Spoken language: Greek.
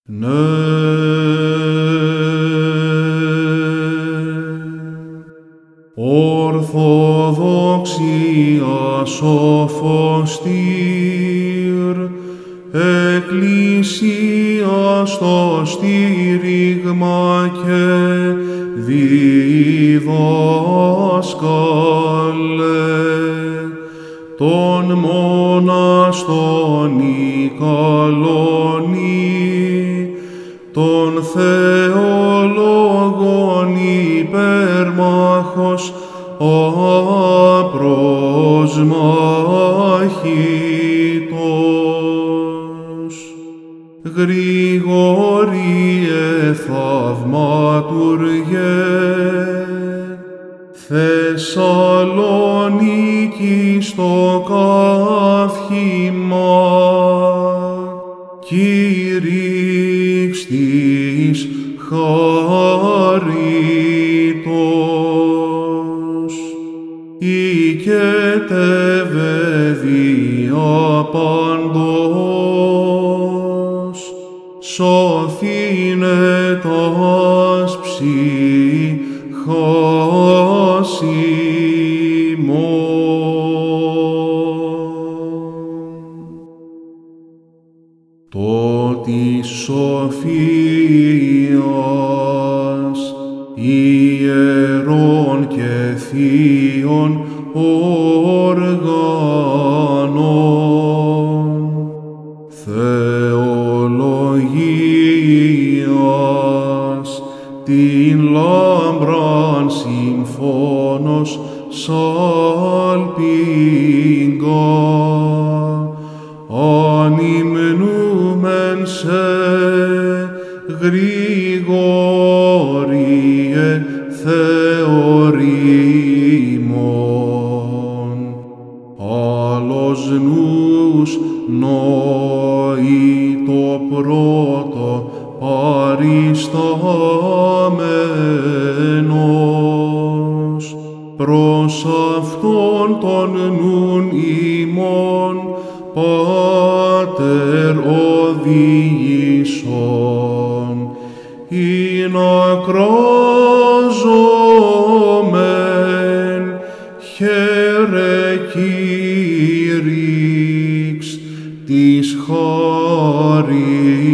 Ναι, Ορθοδοξία σοφοστήρ, Εκκλησία στο στήριγμα και διδάσκαλε, των μοναστών Ικαλονί, των θεολόγων υπερμάχος απροσμάχητος. Γρηγορείε θαυματουργέ, Θεσσαλονίκη στο καύχημα, κηρύξ της χαρίτος, οικετεύε δια παντός, σωθήνε τας ψυχάς ημών. Το της σοφίας ιερών και θείων οργάνων, θεολογίας την λάμπραν συμφώνος σαλπίγγα, ανυμνούμεν σε γρηγόριε Θεορήμων, άλλος νους νοεί το πρώτο παριστάμενος, προς αυτόν τον νουν ημών Πάτερ οδηγήσον, ειν ακράζομεν, χαίρε κήρυξ της χάριτος.